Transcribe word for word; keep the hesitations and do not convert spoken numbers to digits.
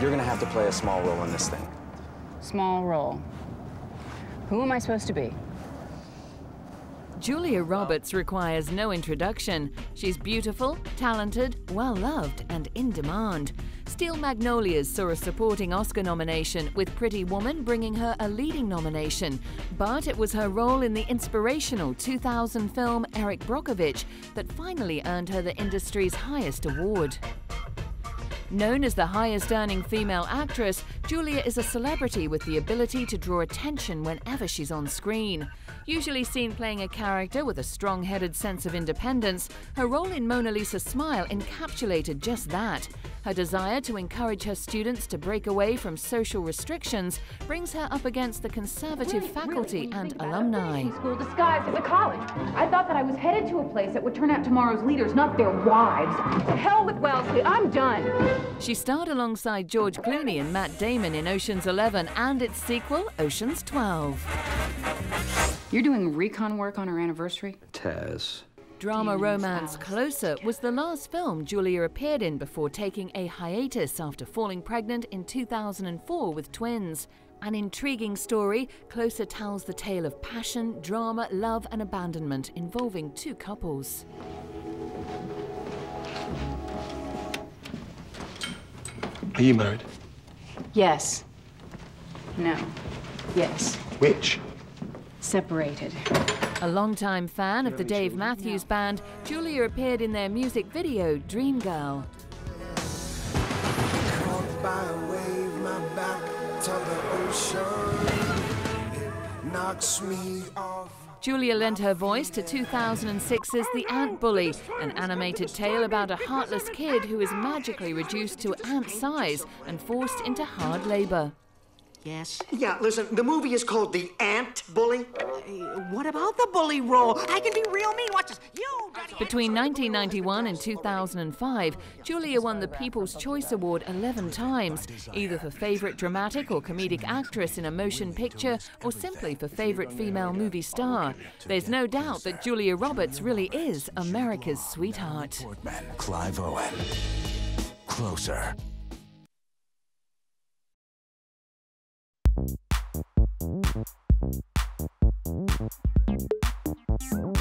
You're gonna have to play a small role in this thing. Small role. Who am I supposed to be? Julia Roberts requires no introduction. She's beautiful, talented, well-loved, and in demand. Steel Magnolias saw a supporting Oscar nomination, with Pretty Woman bringing her a leading nomination. But it was her role in the inspirational two thousand film Erin Brockovich that finally earned her the industry's highest award. Known as the highest-earning female actress, Julia is a celebrity with the ability to draw attention whenever she's on screen. Usually seen playing a character with a strong-headed sense of independence, her role in Mona Lisa Smile encapsulated just that. Her desire to encourage her students to break away from social restrictions brings her up against the conservative Really, faculty really, and think about it, alumni. a school disguised as a college. I thought that I was headed to a place that would turn out tomorrow's leaders, not their wives. To hell with Wellesley, I'm done. She starred alongside George Clooney and Matt Damon in Ocean's eleven and its sequel, Ocean's twelve. You're doing recon work on our anniversary? Tess. Drama romance Closer was the last film Julia appeared in before taking a hiatus after falling pregnant in two thousand four with twins. An intriguing story, Closer tells the tale of passion, drama, love and abandonment involving two couples. Are you married? Yes. No. Yes. Which? Separated. A longtime fan of the Dave Matthews Band, Julia appeared in their music video, Dream Girl. Caught by a wave, my back to the ocean. It knocks me off. Julia lent her voice to two thousand six's The Ant Bully, an animated tale about a heartless kid who is magically reduced to ant size and forced into hard labor. Yes? Yeah, listen, the movie is called The Ant Bully. Uh, what about the bully role? I can be real mean. Watch this. You dirty Between nineteen ninety-one and two thousand five, Julia won the People's Choice Award eleven times, either for Favorite Dramatic or Comedic Actress in a Motion Picture or simply for Favorite Female Movie Star. There's no doubt that Julia Roberts really is America's sweetheart. Portman, Clive Owen. Closer. Thank you.